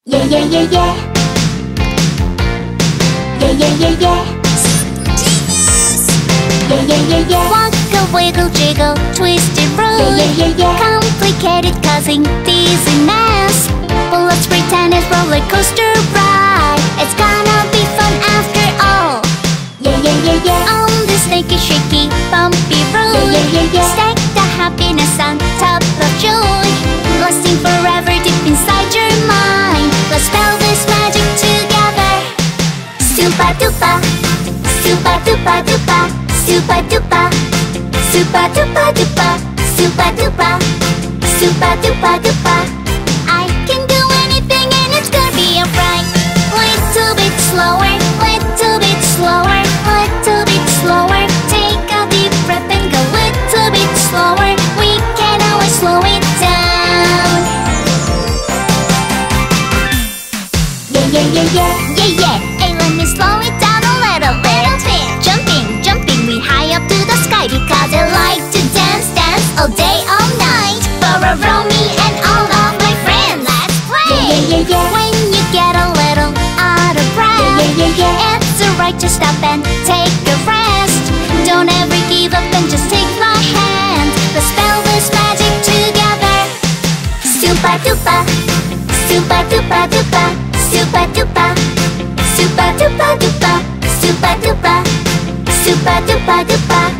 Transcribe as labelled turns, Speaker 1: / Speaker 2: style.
Speaker 1: Yeah, yeah, yeah, yeah. Yeah, yeah, yeah, yeah. Yeah, yeah, yeah, yeah.
Speaker 2: Walk a wiggle, jiggle, twisted roll.
Speaker 1: Yeah, yeah, yeah, yeah.
Speaker 2: Complicated, causing dizziness. But let's pretend it's roller coaster ride. It's gonna be fun after all.
Speaker 1: Yeah, yeah, yeah, yeah.
Speaker 2: On this snaky, shaky, bumpy road.
Speaker 1: Yeah, yeah, yeah, yeah.
Speaker 2: Stack the happiness on top of joy, lasting forever deep inside your mind. Let's spell this magic together. Super duper, super duper duper, super duper, super duper duper, super duper, super duper duper. I can do anything and it's gonna be alright. Little bit slower, little bit slower, little bit slower. Take a deep breath and go little bit slower. We can always slow it down.
Speaker 1: Yeah, yeah, yeah, yeah.
Speaker 2: Yeah, yeah, hey, let me slow it down a little bit. Jumping, jumping, we high up to the sky because I like to dance, dance all day, all night. Borrow me and all of my friends. Let's play.
Speaker 1: Yeah, yeah, yeah, yeah.
Speaker 2: When you get a little out of breath,
Speaker 1: Yeah, yeah, yeah, yeah.
Speaker 2: it's alright to stop and take a rest. Don't ever give up and just take my hand. Let's spell this magic together. Super duper, super duper duper, super duper, super duper duper, super duper, super duper duper.